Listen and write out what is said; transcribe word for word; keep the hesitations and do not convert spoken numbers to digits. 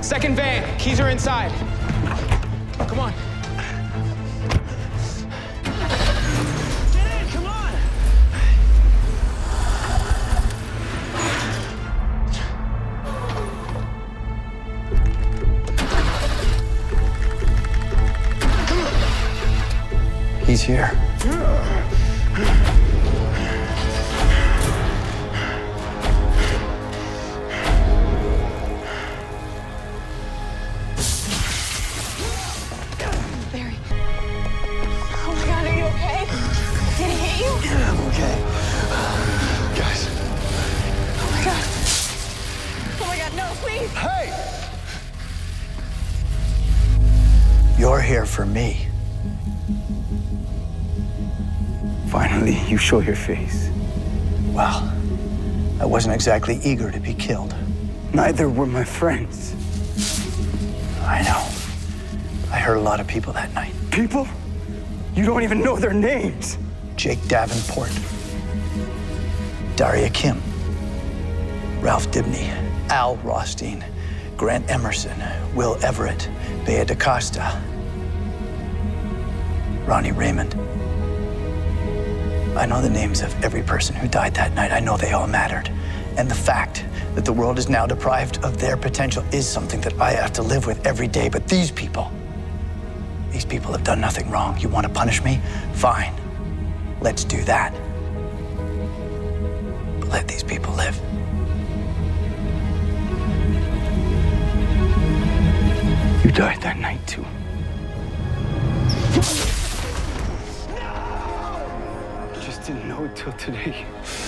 Second van, keys are inside. Come on. Get in, come on! He's here. Barry. Oh my God, are you okay? Did he hit you? Yeah, I'm okay. Guys. Oh my God. Oh my God, no, please. Hey! You're here for me. Finally, you show your face. Well, I wasn't exactly eager to be killed. Neither were my friends. I know. I hurt a lot of people that night. People? You don't even know their names. Jake Davenport, Daria Kim, Ralph Dibney, Al Rothstein, Grant Emerson, Will Everett, Bea DaCosta, Ronnie Raymond. I know the names of every person who died that night. I know they all mattered. And the fact that the world is now deprived of their potential is something that I have to live with every day. But these people, these people have done nothing wrong. You want to punish me? Fine. Let's do that. But let these people live. You died that night, too. Just didn't know it till today.